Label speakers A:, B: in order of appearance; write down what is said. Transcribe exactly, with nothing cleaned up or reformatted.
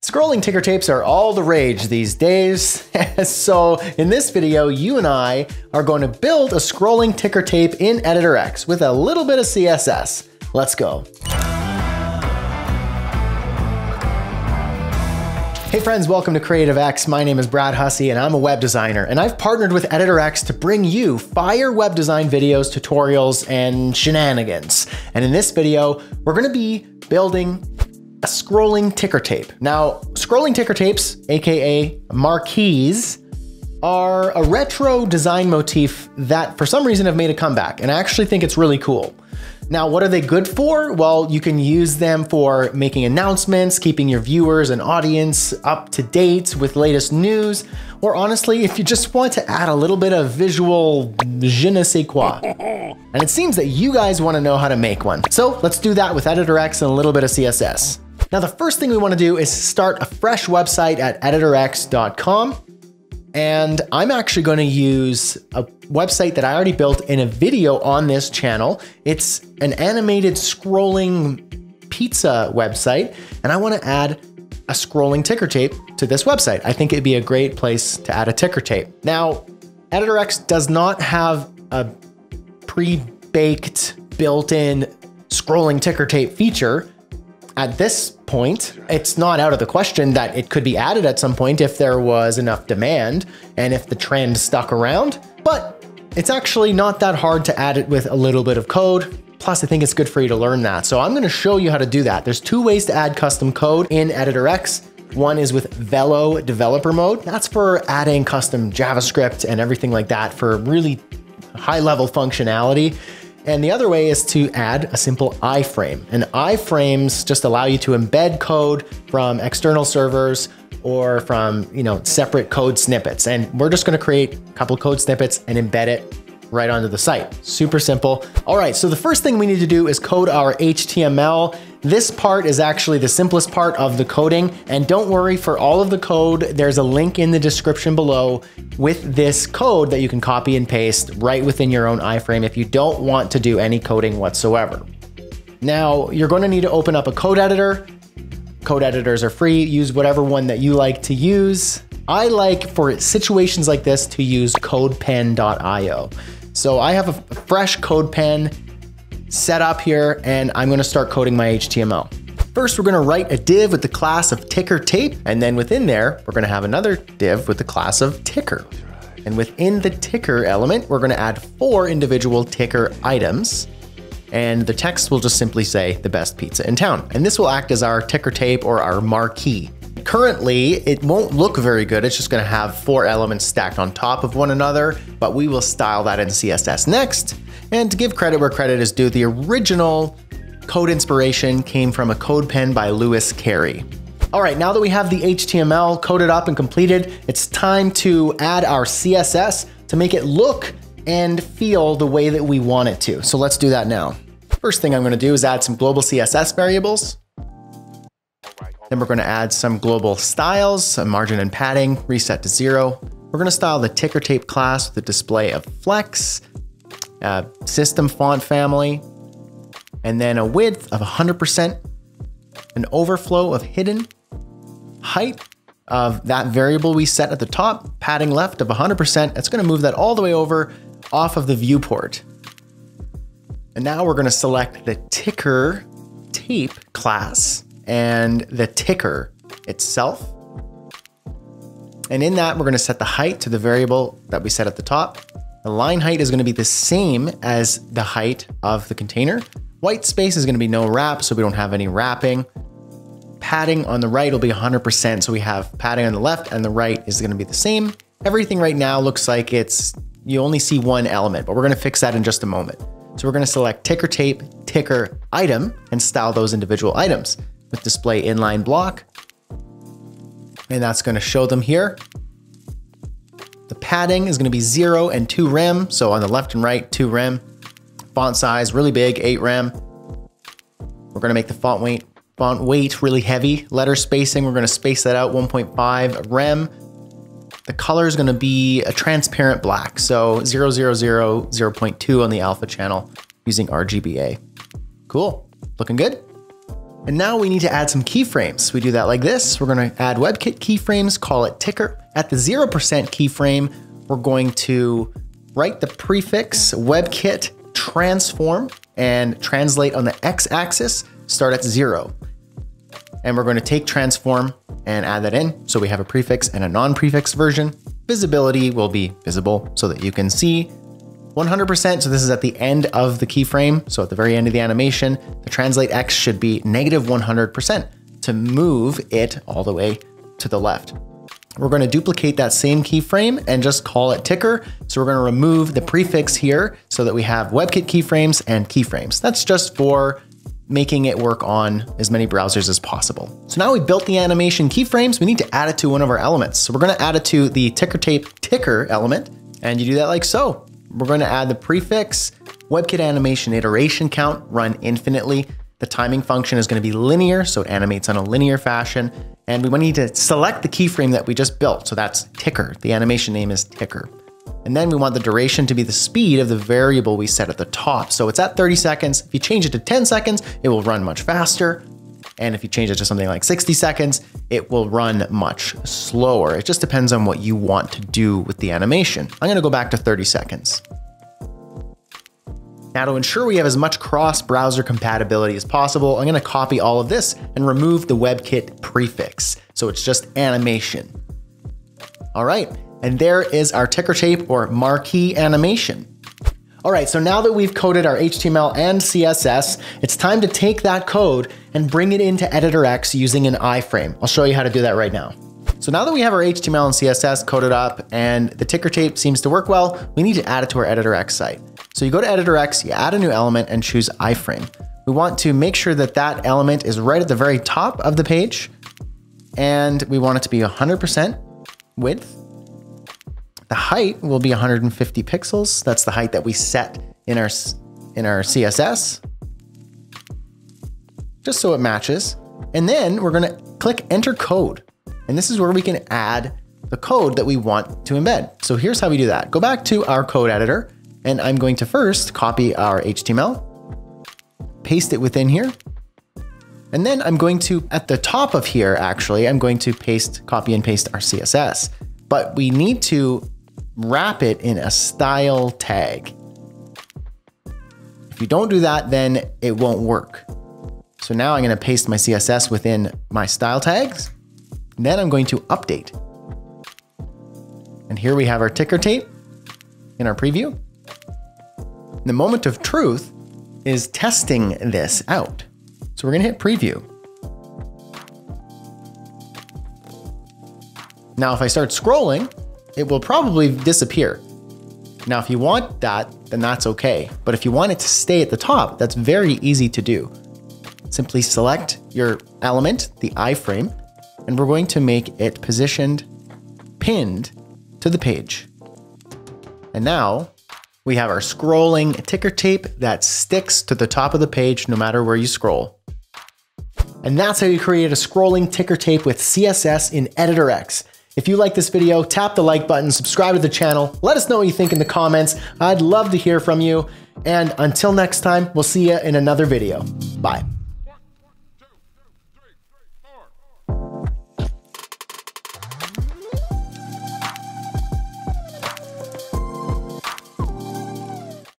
A: Scrolling ticker tapes are all the rage these days. So in this video, you and I are going to build a scrolling ticker tape in Editor X with a little bit of C S S. Let's go. Hey friends, welcome to Creative X. My name is Brad Hussey and I'm a web designer, and I've partnered with Editor X to bring you fire web design videos, tutorials, and shenanigans. And in this video, we're gonna be building a scrolling ticker tape. Now, scrolling ticker tapes, A K A marquees, are a retro design motif that for some reason have made a comeback, and I actually think it's really cool. Now, what are they good for? Well, you can use them for making announcements, keeping your viewers and audience up to date with latest news, or honestly, if you just want to add a little bit of visual je ne sais quoi. And it seems that you guys want to know how to make one. So let's do that with Editor X and a little bit of C S S. Now, the first thing we want to do is start a fresh website at editor x dot com. And I'm actually going to use a website that I already built in a video on this channel. It's an animated scrolling pizza website, and I want to add a scrolling ticker tape to this website. I think it'd be a great place to add a ticker tape. Now, Editor X does not have a pre-baked, built-in scrolling ticker tape feature. At this point, it's not out of the question that it could be added at some point if there was enough demand and if the trend stuck around, but it's actually not that hard to add it with a little bit of code. Plus, I think it's good for you to learn that. So I'm gonna show you how to do that. There's two ways to add custom code in Editor X. One is with Velo developer mode. That's for adding custom JavaScript and everything like that for really high level functionality. And the other way is to add a simple iFrame. And iFrames just allow you to embed code from external servers or from, you know, separate code snippets. And we're just gonna create a couple code snippets and embed it right onto the site. Super simple. All right, so the first thing we need to do is code our H T M L. This part is actually the simplest part of the coding. And don't worry, for all of the code, there's a link in the description below with this code that you can copy and paste right within your own iFrame if you don't want to do any coding whatsoever. Now, you're going to need to open up a code editor. Code editors are free. Use whatever one that you like to use. I like, for situations like this, to use codepen dot i o. So I have a fresh CodePen set up here, and I'm gonna start coding my H T M L. First, we're gonna write a div with the class of ticker tape, and then within there, we're gonna have another div with the class of ticker. And within the ticker element, we're gonna add four individual ticker items, and the text will just simply say the best pizza in town. And this will act as our ticker tape or our marquee. Currently, it won't look very good. It's just gonna have four elements stacked on top of one another, but we will style that in C S S next. And to give credit where credit is due, the original code inspiration came from a code pen by Lewis Carey. All right, now that we have the H T M L coded up and completed, it's time to add our C S S to make it look and feel the way that we want it to. So let's do that now. First thing I'm gonna do is add some global C S S variables. Then we're gonna add some global styles, some margin and padding, reset to zero. We're gonna style the ticker tape class with the display of flex, uh, system font family, and then a width of one hundred percent, an overflow of hidden, height of that variable we set at the top, padding left of one hundred percent. It's gonna move that all the way over off of the viewport. And now we're gonna select the ticker tape class and the ticker itself. And in that, we're gonna set the height to the variable that we set at the top. The line height is gonna be the same as the height of the container. White space is gonna be no wrap, so we don't have any wrapping. Padding on the right will be one hundred percent, so we have padding on the left and the right is gonna be the same. Everything right now looks like it's, you only see one element, but we're gonna fix that in just a moment. So we're gonna select ticker tape, ticker item, and style those individual items with display inline block. And that's gonna show them here. The padding is gonna be zero and two rem. So on the left and right, two rem. Font size, really big, eight rem. We're gonna make the font weight, font weight really heavy. Letter spacing, we're gonna space that out one point five rem. The color is gonna be a transparent black. So zero, zero, zero, zero point two on the alpha channel using R G B A. Cool, looking good. And now we need to add some keyframes. We do that like this. We're gonna add WebKit keyframes, call it ticker. At the zero percent keyframe, we're going to write the prefix WebKit transform and translate on the x-axis, start at zero. And we're going to take transform and add that in. So we have a prefix and a non-prefix version. Visibility will be visible so that you can see one hundred percent. So this is at the end of the keyframe. So at the very end of the animation, the translate X should be negative one hundred percent to move it all the way to the left. We're going to duplicate that same keyframe and just call it ticker. So we're going to remove the prefix here so that we have WebKit keyframes and keyframes. That's just for making it work on as many browsers as possible. So now we built the animation keyframes, we need to add it to one of our elements. So we're going to add it to the ticker tape ticker element, and you do that like so. We're going to add the prefix WebKit animation iteration count, run infinitely. The timing function is going to be linear, so it animates on a linear fashion. And we need to select the keyframe that we just built. So that's ticker. The animation name is ticker. And then we want the duration to be the speed of the variable we set at the top. So it's at thirty seconds. If you change it to ten seconds, it will run much faster. And if you change it to something like sixty seconds, it will run much slower. It just depends on what you want to do with the animation. I'm going to go back to thirty seconds. Now, to ensure we have as much cross-browser compatibility as possible, I'm going to copy all of this and remove the WebKit prefix. So it's just animation. All right, and there is our ticker tape or marquee animation. All right, so now that we've coded our H T M L and C S S, it's time to take that code and bring it into Editor X using an iFrame. I'll show you how to do that right now. So now that we have our H T M L and C S S coded up and the ticker tape seems to work well, we need to add it to our Editor X site. So you go to Editor X, you add a new element and choose iFrame. We want to make sure that that element is right at the very top of the page, and we want it to be one hundred percent width. The height will be one hundred fifty pixels. That's the height that we set in our, in our C S S, just so it matches. And then we're gonna click Enter Code. And this is where we can add the code that we want to embed. So here's how we do that. Go back to our code editor, and I'm going to first copy our H T M L, paste it within here. And then I'm going to, at the top of here, actually, I'm going to paste, copy and paste our C S S. But we need to wrap it in a style tag. If you don't do that, then it won't work. So now I'm going to paste my C S S within my style tags. Then I'm going to update. And here we have our ticker tape in our preview. The moment of truth is testing this out. So we're going to hit preview. Now, if I start scrolling, it will probably disappear. Now, if you want that, then that's okay. But if you want it to stay at the top, that's very easy to do. Simply select your element, the iFrame, and we're going to make it positioned, pinned to the page. And now we have our scrolling ticker tape that sticks to the top of the page no matter where you scroll. And that's how you create a scrolling ticker tape with C S S in Editor X. If you like this video, tap the like button, subscribe to the channel, let us know what you think in the comments. I'd love to hear from you. And until next time, we'll see you in another video. Bye.